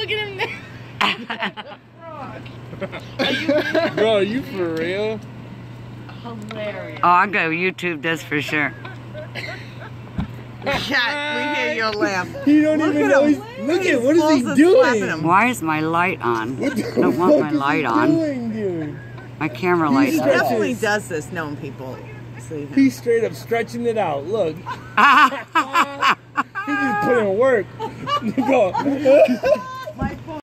Look at him now. Bro, are you for real? Hilarious. Oh, I'll go YouTube this for sure. Yeah, we hear your laugh. He don't even know. Look at what is he doing? Why is my light on? What the I don't want my fuck is light he on. doing, dude? My camera light He on. definitely does this, knowing people see him. He's straight up stretching it out. Look. He just put in work. Go.